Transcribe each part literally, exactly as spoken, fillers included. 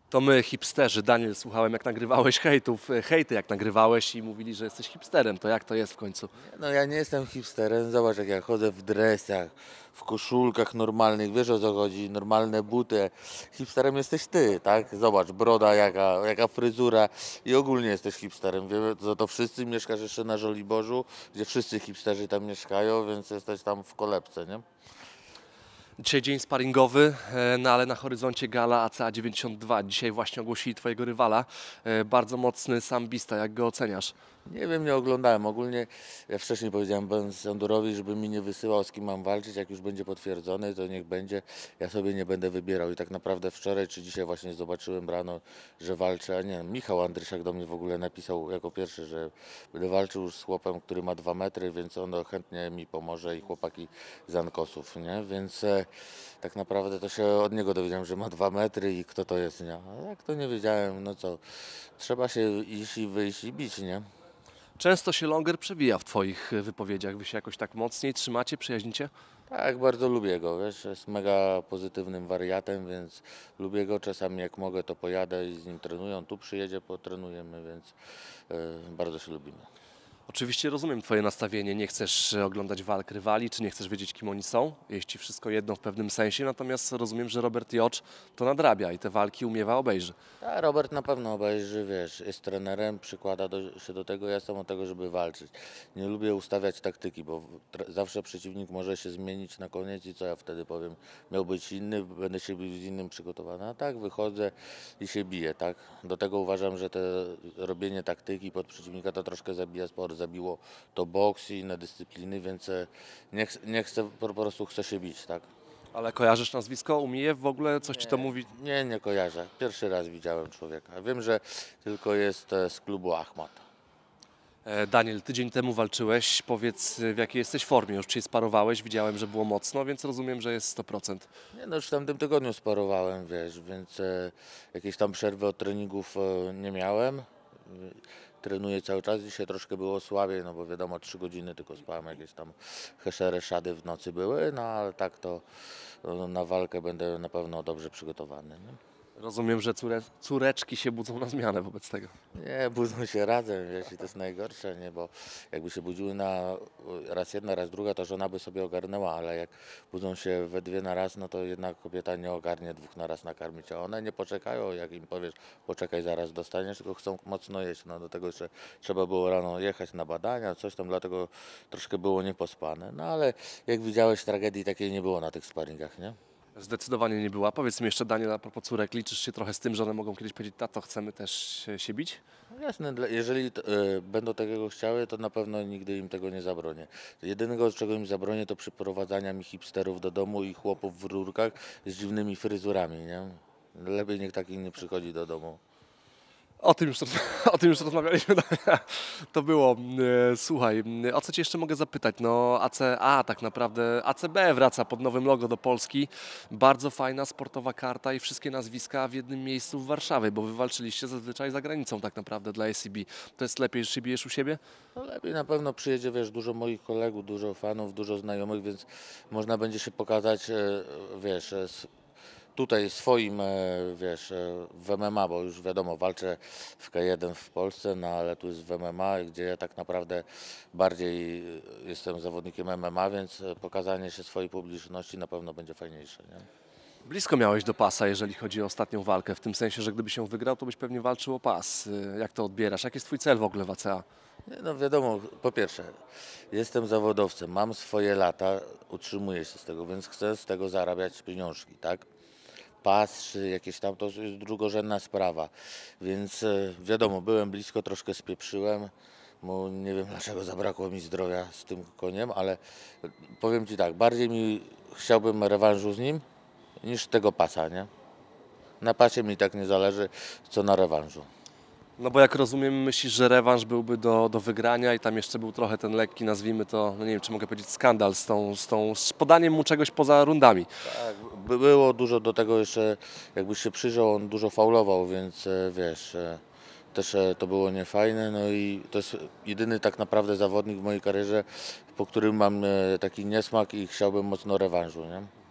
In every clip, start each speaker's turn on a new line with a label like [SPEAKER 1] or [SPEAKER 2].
[SPEAKER 1] To my, hipsterzy. Daniel, słuchałem jak nagrywałeś hejtów, e, hejty jak nagrywałeś i mówili, że jesteś hipsterem. To jak to jest w końcu?
[SPEAKER 2] No ja nie jestem hipsterem, zobacz jak ja chodzę w dresach, w koszulkach normalnych, wiesz o co chodzi, normalne buty. Hipsterem jesteś ty, tak? Zobacz, broda jaka, jaka fryzura i ogólnie jesteś hipsterem. Wiemy, to, to wszyscy mieszkasz jeszcze na Żoliborzu, gdzie wszyscy hipsterzy tam mieszkają, więc jesteś tam w kolebce, nie?
[SPEAKER 1] Dzisiaj dzień sparingowy, e, no ale na horyzoncie gala A C A dziewięćdziesiąt dwa. Dzisiaj właśnie ogłosili twojego rywala. E, Bardzo mocny sambista. Jak go oceniasz?
[SPEAKER 2] Nie wiem, nie oglądałem. Ogólnie ja wcześniej powiedziałem Ben Sandurowi, żeby mi nie wysyłał, z kim mam walczyć. Jak już będzie potwierdzony, to niech będzie. Ja sobie nie będę wybierał. I tak naprawdę wczoraj czy dzisiaj właśnie zobaczyłem rano, że walczę. A nie, Michał Andrysiak do mnie w ogóle napisał jako pierwszy, że będę walczył już z chłopem, który ma dwa metry, więc on chętnie mi pomoże i chłopaki z Ankosów, nie? Więc e, tak naprawdę to się od niego dowiedziałem, że ma dwa metry i kto to jest, nie? A jak to nie wiedziałem, no co, trzeba się iść i wyjść i bić, nie?
[SPEAKER 1] Często się Longer przewija w twoich e, wypowiedziach. Wy się jakoś tak mocniej trzymacie, przyjaźnicie?
[SPEAKER 2] Tak, bardzo lubię go, wiesz, jest mega pozytywnym wariatem, więc lubię go. Czasami jak mogę, to pojadę i z nim trenuję. On tu przyjedzie, potrenujemy, więc e, bardzo się lubimy.
[SPEAKER 1] Oczywiście rozumiem twoje nastawienie. Nie chcesz e, oglądać walk rywali, czy nie chcesz wiedzieć, kim oni są. Jest ci wszystko jedno w pewnym sensie. Natomiast rozumiem, że Robert Jocz to nadrabia i te walki umiewa, obejrzy.
[SPEAKER 2] A Robert na pewno obejrzy, wiesz, jest trenerem, przykłada do, się do tego, ja jestem od tego, żeby walczyć. Nie lubię ustawiać taktyki, bo tr- zawsze przeciwnik może się zmienić na koniec i co ja wtedy powiem, miał być inny, będę się bił z innym przygotowany. A tak wychodzę i się biję, tak? Do tego uważam, że te robienie taktyki pod przeciwnika to troszkę zabija sport, zabiło to boks i inne dyscypliny, więc e, nie, ch- nie chcę, po prostu chcę się bić, tak?
[SPEAKER 1] Ale kojarzysz nazwisko? Umijew w ogóle? Coś ci to
[SPEAKER 2] Nie,
[SPEAKER 1] mówi?
[SPEAKER 2] nie, nie kojarzę. Pierwszy raz widziałem człowieka. Wiem, że tylko jest e, z klubu Achmat.
[SPEAKER 1] E, Daniel, tydzień temu walczyłeś. Powiedz, e, w jakiej jesteś formie? Już dzisiaj sparowałeś, widziałem, że było mocno, więc rozumiem, że jest sto procent.
[SPEAKER 2] Nie, no już w tamtym tygodniu sparowałem, wiesz, więc e, jakieś tam przerwy od treningów e, nie miałem. E, Trenuję cały czas. Dzisiaj troszkę było słabiej, no bo wiadomo, trzy godziny tylko spałem, jakieś tam heszery, szady w nocy były, no ale tak to e, na walkę będę na pewno dobrze przygotowany. Nie?
[SPEAKER 1] Rozumiem, że córe, córeczki się budzą na zmianę wobec tego.
[SPEAKER 2] Nie, budzą się razem, wiesz, i to jest najgorsze, nie, bo jakby się budziły na raz jedna, raz druga, to żona by sobie ogarnęła, ale jak budzą się we dwie na raz, no to jedna kobieta nie ogarnie dwóch na raz nakarmić, a one nie poczekają, jak im powiesz, poczekaj, zaraz dostaniesz, tylko chcą mocno jeść, no do tego jeszcze trzeba było rano jechać na badania, coś tam, dlatego troszkę było niepospane, no ale jak widziałeś, tragedii takiej nie było na tych sparingach, nie?
[SPEAKER 1] Zdecydowanie nie była. Powiedz mi jeszcze, Daniel, a propos córek, liczysz się trochę z tym, że one mogą kiedyś powiedzieć, tato, chcemy też się, się bić?
[SPEAKER 2] No jasne, dla- jeżeli t- e, będą takiego chciały, to na pewno nigdy im tego nie zabronię. Jedynego, czego im zabronię, to przyprowadzania mi hipsterów do domu i chłopów w rurkach z dziwnymi fryzurami, nie? Lepiej niech takich nie przychodzi do domu.
[SPEAKER 1] O tym już, o tym już rozmawialiśmy. To było. e, Słuchaj, o co cię jeszcze mogę zapytać? No A C A tak naprawdę, A C B wraca pod nowym logo do Polski. Bardzo fajna sportowa karta i wszystkie nazwiska w jednym miejscu w Warszawie, bo wy walczyliście zazwyczaj za granicą tak naprawdę dla A C B. To jest lepiej, że się bijesz u siebie?
[SPEAKER 2] No lepiej na pewno przyjedzie, wiesz, dużo moich kolegów, dużo fanów, dużo znajomych, więc można będzie się pokazać, e, wiesz, e, s- tutaj swoim, e, wiesz, e, w M M A, bo już wiadomo, walczę w K jeden w Polsce, no ale tu jest w M M A, gdzie ja tak naprawdę bardziej e, jestem zawodnikiem M M A, więc e, pokazanie się swojej publiczności na pewno będzie fajniejsze, nie?
[SPEAKER 1] Blisko miałeś do pasa, jeżeli chodzi o ostatnią walkę, w tym sensie, że gdybyś ją wygrał, to byś pewnie walczył o pas. E, Jak to odbierasz? Jaki jest twój cel w ogóle w A C A?
[SPEAKER 2] Nie, no wiadomo, po pierwsze, jestem zawodowcem, mam swoje lata, utrzymuję się z tego, więc chcę z tego zarabiać pieniążki, tak? Pas czy jakieś tam, to jest drugorzędna sprawa. Więc e, wiadomo, byłem blisko, troszkę spieprzyłem, bo nie wiem dlaczego zabrakło mi zdrowia z tym koniem, ale powiem Ci tak, bardziej mi chciałbym rewanżu z nim niż tego pasa, nie? Na pasie mi tak nie zależy, co na rewanżu.
[SPEAKER 1] No bo jak rozumiem, myślisz, że rewanż byłby do, do wygrania i tam jeszcze był trochę ten lekki, nazwijmy to, no nie wiem, czy mogę powiedzieć, skandal z tą, z tą, z podaniem mu czegoś poza rundami.
[SPEAKER 2] Tak, by było dużo do tego jeszcze, jakbyś się przyjrzał, on dużo faulował, więc e, wiesz, e, też e, to było niefajne, no i to jest jedyny tak naprawdę zawodnik w mojej karierze, po którym mam e, taki niesmak i chciałbym mocno rewanżu, nie?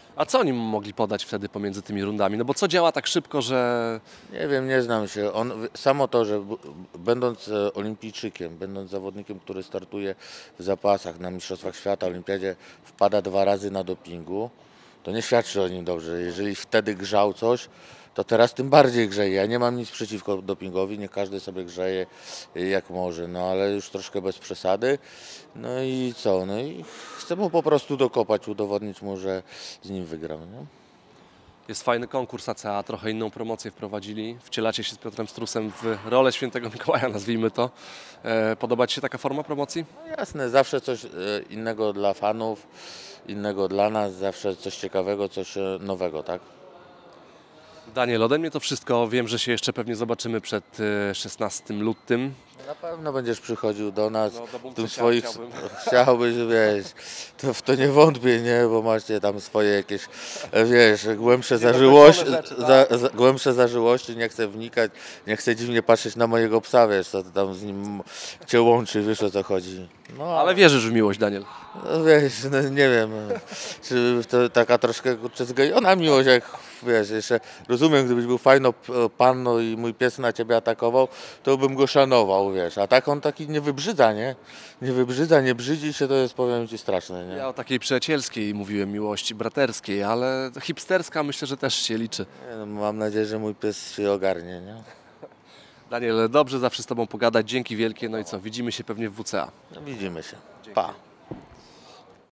[SPEAKER 1] A co oni mu mogli podać wtedy pomiędzy tymi rundami? No bo co działa tak szybko, że
[SPEAKER 2] Nie wiem, nie znam się. On, samo to, że b- będąc e, olimpijczykiem, będąc zawodnikiem, który startuje w zapasach na Mistrzostwach Świata, Olimpiadzie, wpada dwa razy na dopingu, to nie świadczy o nim dobrze. Jeżeli wtedy grzał coś, to teraz tym bardziej grzeje. Ja nie mam nic przeciwko dopingowi, nie każdy sobie grzeje y, jak może, no ale już troszkę bez przesady. No i co? No i chcę mu po prostu dokopać, udowodnić mu, że z nim wygram. Nie?
[SPEAKER 1] jest fajny konkurs A C A, trochę inną promocję wprowadzili. Wcielacie się z Piotrem Strusem w rolę świętego Mikołaja, nazwijmy to. E, Podoba Ci się taka forma promocji?
[SPEAKER 2] No jasne, zawsze coś e, innego dla fanów, innego dla nas, zawsze coś ciekawego, coś e, nowego, tak?
[SPEAKER 1] Daniel, ode mnie to wszystko. Wiem, że się jeszcze pewnie zobaczymy przed e, szesnastym lutym.
[SPEAKER 2] Na pewno będziesz przychodził do nas,
[SPEAKER 1] No, do
[SPEAKER 2] w
[SPEAKER 1] Bumcy
[SPEAKER 2] tym
[SPEAKER 1] chciał-
[SPEAKER 2] swoich,
[SPEAKER 1] chciałbym.
[SPEAKER 2] chciałbyś, wiesz, to w to nie wątpię, nie, bo macie tam swoje jakieś, e, wiesz, głębsze zażyłości,
[SPEAKER 1] rzeczy,
[SPEAKER 2] za,
[SPEAKER 1] tak.
[SPEAKER 2] za, głębsze zażyłości, nie chcę wnikać, nie chcę dziwnie patrzeć na mojego psa, wiesz, co to tam z nim cię łączy, wiesz o co chodzi. No,
[SPEAKER 1] Ale wierzysz w miłość, Daniel.
[SPEAKER 2] No wiesz, no nie wiem, czy to taka troszkę kurczę zgojona miłość, jak wiesz, jeszcze rozumiem, gdybyś był fajną p- panną i mój pies na ciebie atakował, to bym go szanował, wiesz, a tak on taki nie wybrzydza, nie? Nie wybrzydza, nie brzydzi się, to jest, powiem ci, straszne, nie?
[SPEAKER 1] Ja o takiej przyjacielskiej mówiłem, miłości braterskiej, ale hipsterska myślę, że też się liczy.
[SPEAKER 2] Nie, no, mam nadzieję, że mój pies się ogarnie, nie?
[SPEAKER 1] Daniel, dobrze zawsze z Tobą pogadać. Dzięki wielkie. No i co, widzimy się pewnie w W C A.
[SPEAKER 2] No, widzimy się. Pa.